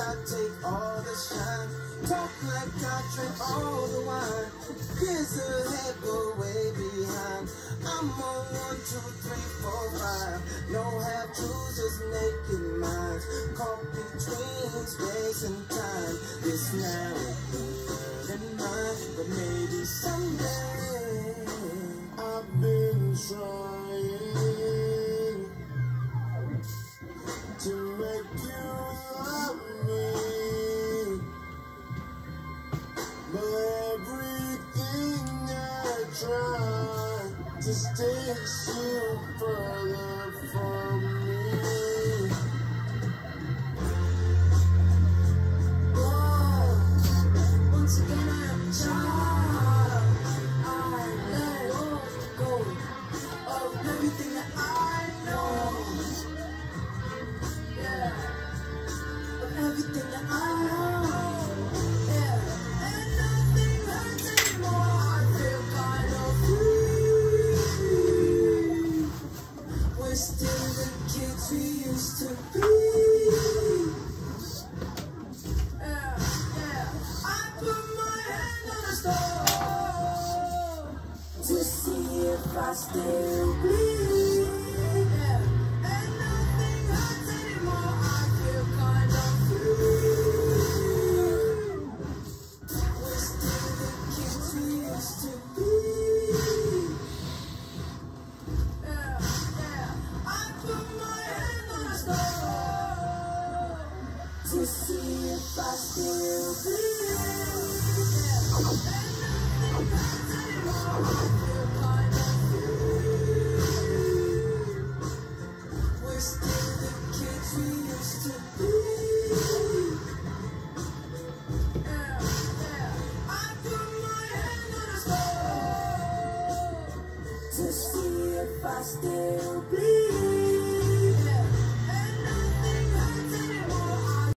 I take all the shine. Talk like I drink all the wine. Years ahead, but way behind. I'm on 1, 2, 3, 4, 5. No half truths, just naked minds. Caught between space and time. This now is in mine, but maybe someday. I've been trying to make you love me, but everything I try just takes you further from me. Whoa, once again I'm tired. I let go of everything that I know. Yeah, of everything that I know. Yeah, and nothing hurts anymore. I feel kind of free. We're still the kids we used to be. Yeah, yeah. I put my hand on the stove to see if I still bleed. Yeah, and nothing hurts anymore. I feel kind of free. We're still the kids we used to be. Yeah, yeah. I put my hand on the stove to see if I still bleed. Yeah, and nothing hurts anymore.